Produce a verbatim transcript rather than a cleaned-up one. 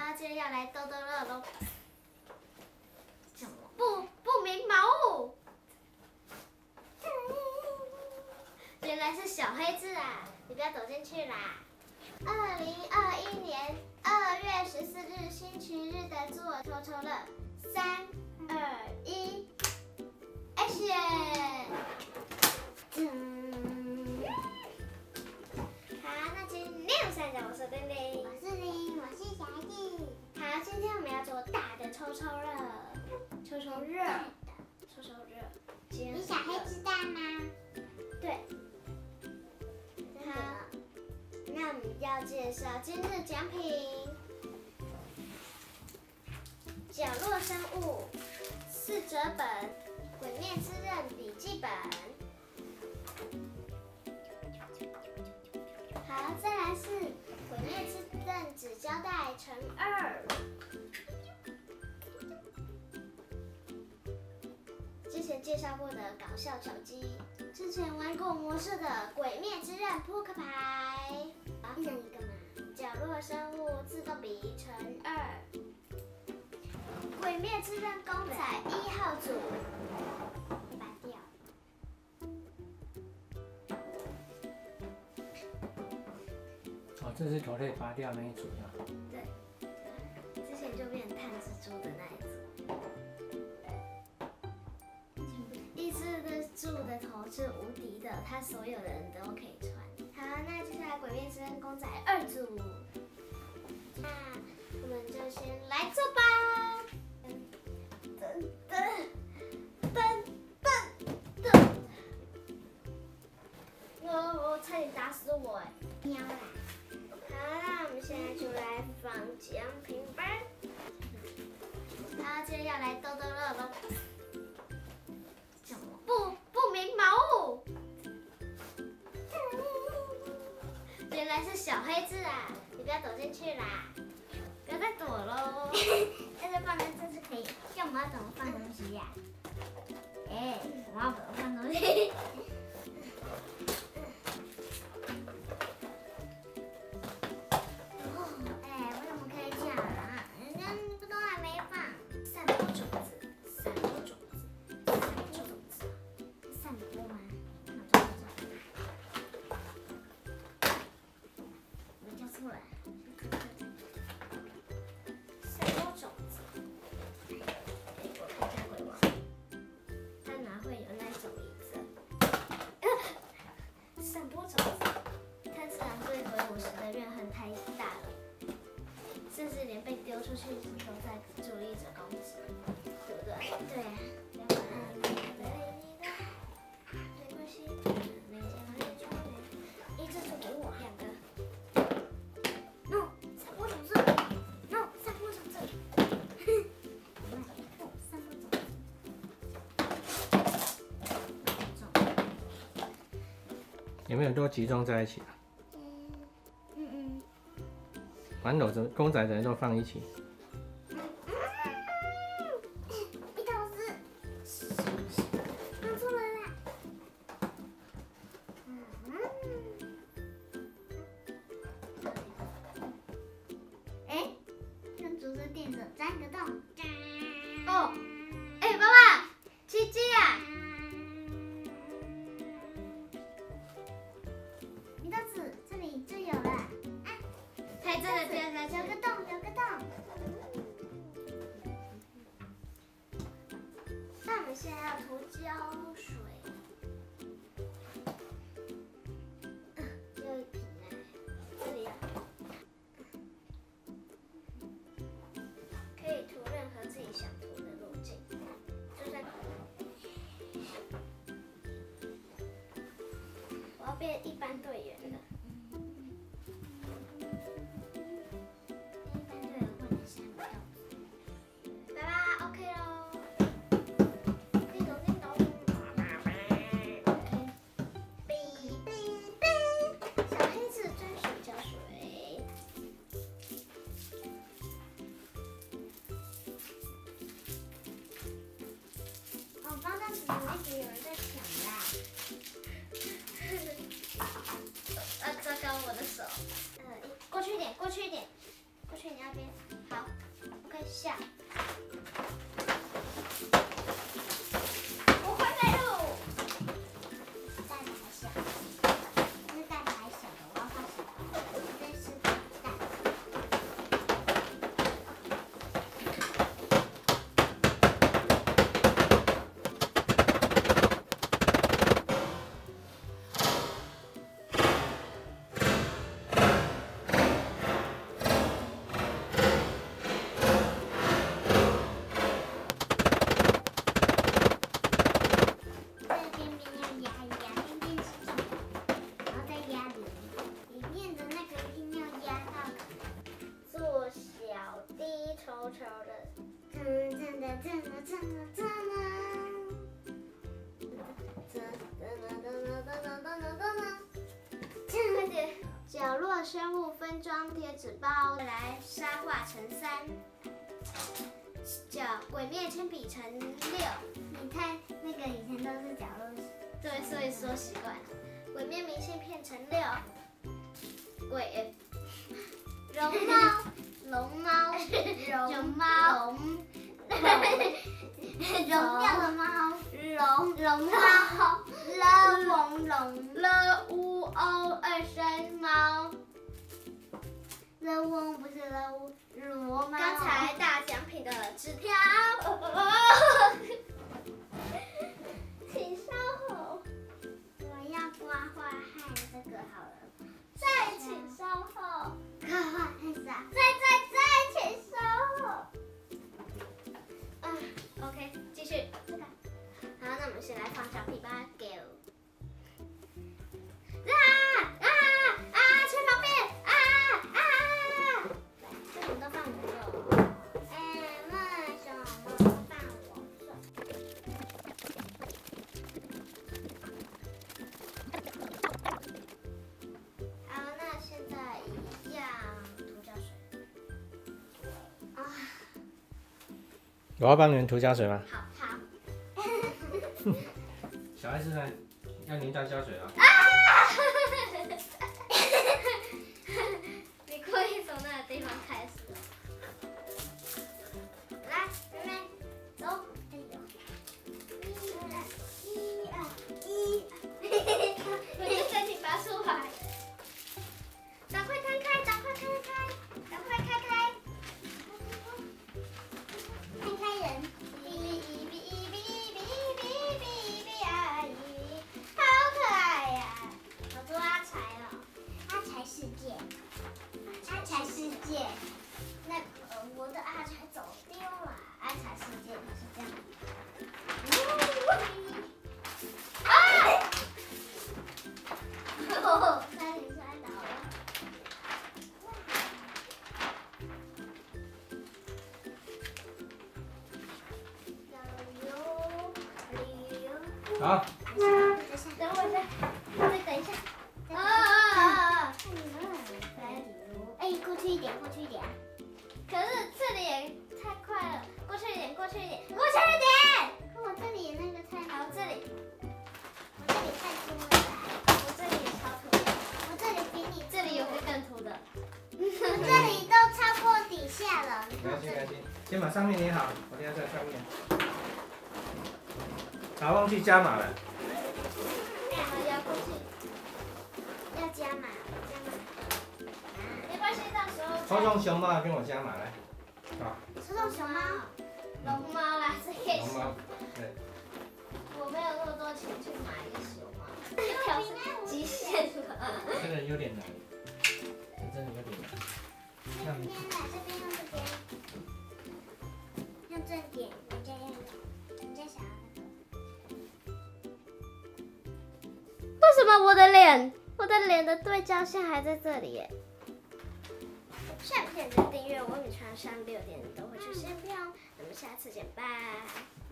他今天要来逗逗乐喽。什么？不不明毛物。原来是小黑字啊！你不要走进去啦。二零二一年二月十四日星期日的做抽抽乐，三二一 ，Action！ 嗯，好，那今天三角，我是丁丁， 我是林，我是小弟。 好，今天我们要做大的抽抽乐，抽抽热，抽抽热。 比小黑子大吗？ 对。好，那我们要介绍今日奖品：角落生物四折本、鬼灭之刃笔记本。好，再来是鬼灭之刃纸胶带乘二。之前介绍过的搞笑小鸡，之前玩过模式的《鬼灭之刃》扑克牌， 一人一个嘛。 角落生物自动笔乘二，《鬼灭之刃》公仔一号组，拔掉。 哦，这是头可以拔掉那一组的。 对，之前就变成炭蜘蛛的那一组。一只的猪的头是无敌的，它所有的人都可以穿。好，那接下来《鬼灭之刃》公仔二组，那我们就先来做吧。噔噔噔噔噔！我我差点打死我哎！ 喵啦！ 好，那我们现在就来放奖品吧。好，今天要来逗逗乐喽。不不明毛物，原来是小黑字啊！你不要走进去啦，不要再躲喽。 但是放在这是可以，像我们要怎么放东西呀？哎，我要怎么放东西？哎，我怎么可以这样啊？人家都还没放。 散播种子，散播种子，散播种子。 散播吗？我叫错了。 散播种子。哎，我看一下鬼王，他哪会有那种椅子？散播种子，炭治郎对鬼武士的怨恨太大了，甚至连被丢出去都在注意着攻击，对不对？ 对啊。 一只猪给我两个。 no， 散播种子 ，no， 散播种子。散播种子。 有没有都集中在一起啊？ 嗯嗯。 玩偶的公仔的人都放一起。 一头丝，放错了啦。哎，用竹子垫着钻个洞。 哦，哎，爸爸，奇迹啊！ 你的纸这里就有了。啊， 才真的掉下去有。个洞，有个洞。 那我们现在要涂胶水。只有一瓶哎，这里可以涂任何自己想涂的路径，就算我要变一般队员了。 一般队友不能下到。 拜拜 ，OK 咯。叮咚叮咚。哔哔哔，小黑子专属胶水。 哦，放在纸里面，有人在抢啦。 啊，糟糕，我的手。呃，过去一点，过去一点。 过去你那边。好 ，OK 下。我回来喽。 袋子还小，这袋子还小的，我要放小的。这是袋子。这边边要压一压，边边是重的，然后再压里里面的那个一定要压到。 做小滴稠稠的。 真真的真的真的真的。 快点！角落生物分装贴纸包，来沙画成三，角鬼灭铅笔成六。 你看那个以前都是角落， 对，所以说习惯了。鬼面明信片成六，鬼绒猫，龙猫，绒猫， 融掉的猫， 龙龙猫， 了龙龙， 了乌欧二声猫。 了翁不是了乌，罗猫。 刚才大奖品的纸条，请稍后， 我要画画和这个好了。 再请稍后， 画画和啥？ 再再再请稍后。啊 ，OK， 继续这个。好，那我们先来放小屁吧 ，Go。啊啊啊！吹毛病！啊啊！为什么都放我了？ 哎，为什么放我手？ 好，那现在一样涂胶水。啊， 我要帮你们涂胶水吗？ 好好。 小孩子呢，要淋到胶水啊。 你故意从那个地方开始的。来，妹妹，走。 哎呦， 一二一二一二，我就身体拔出来。赶快摊开，赶快摊开，赶快开开。 看开人， 哔哔哔哔哔哔哔哔阿姨，好可爱呀！好多阿财哦。 阿财世界，阿财世界。那呃，我的阿财走丢了，阿财世界是这样。 啊！ 哦，差点摔倒了。 好， 等我一下，再等一下。啊啊啊！ 哎，过去一点，过去一点。 可是这里也太快了，过去一点，过去一点，过去一点。 可我这里那个太， 好，这里， 我这里太粗了。 我这里也超土的， 我这里比你， 这里有个更土的。 我这里都超过底下了。你没关系， 看这里。 没关系，先把上面粘好，我等下在上面。啊，忘记加码了。 好，要过去， 要加码，加码。 没关系，到时候抽中熊猫跟我加码来。好， 抽中熊猫， 龙猫啦，这也是。 熊猫，对， 我没有那么多钱去买一个熊猫，这条是极限了。 这个有点难，这真的有点难。 这边来，这边用这边，用这点，人家要，人家想要那个。 为什么我的脸，我的脸的对焦线还在这里耶？下片的订阅我女传上六点都会出现哦，那么下次见，拜。